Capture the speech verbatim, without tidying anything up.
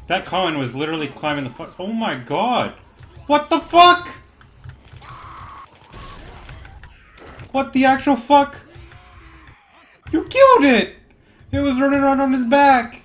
That coin was literally climbing the fuck. Oh my god! What the fuck? What the actual fuck? You killed it! It was running around on his back!